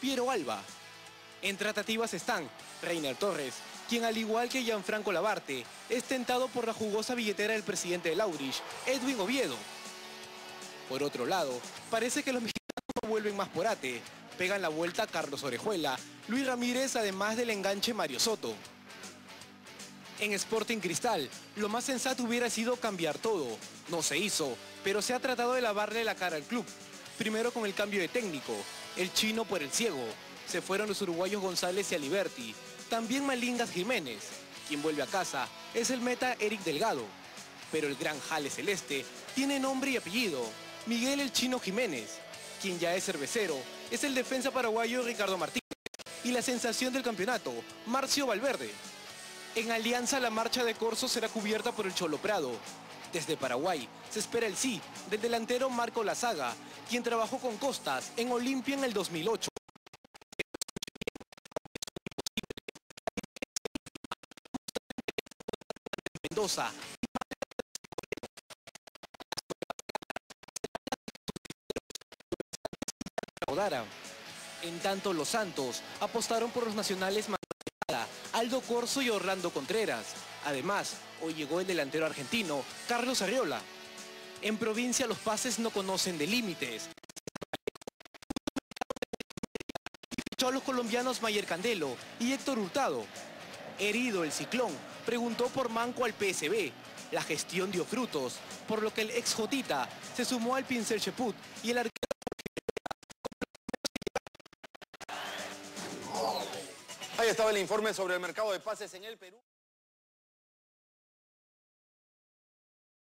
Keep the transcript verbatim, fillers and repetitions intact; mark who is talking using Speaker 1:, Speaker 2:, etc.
Speaker 1: Piero Alba. En tratativas están Reiner Torres, quien al igual que Gianfranco Labarte, es tentado por la jugosa billetera del presidente del Aurich, Edwin Oviedo. Por otro lado, parece que los mexicanos no vuelven más por ate. Pegan la vuelta a Carlos Orejuela, Luis Ramírez, además del enganche Mario Soto. En Sporting Cristal, lo más sensato hubiera sido cambiar todo. No se hizo, pero se ha tratado de lavarle la cara al club. Primero con el cambio de técnico, el chino por el ciego. Se fueron los uruguayos González y Aliberti. También Malingas Jiménez. Quien vuelve a casa es el meta Eric Delgado. Pero el gran jale celeste tiene nombre y apellido. Miguel el Chino Jiménez. Quien ya es cervecero es el defensa paraguayo Ricardo Martínez. Y la sensación del campeonato, Marcio Valverde. En Alianza la marcha de Corso será cubierta por el Cholo Prado. Desde Paraguay se espera el sí del delantero Marco Lazaga, quien trabajó con Costas en Olimpia en el dos mil ocho. Mendoza. En tanto, los Santos apostaron por los nacionales Aldo Corso y Orlando Contreras. Además, hoy llegó el delantero argentino Carlos Arriola. En provincia los pases no conocen de límites. Fichó a los colombianos Mayer Candelo y Héctor Hurtado. Herido el Ciclón, preguntó por Manco al P S B. La gestión dio frutos, por lo que el ex Jotita se sumó al Pincel Cheput y el arquero.
Speaker 2: Ahí estaba el informe sobre el mercado de pases en el Perú.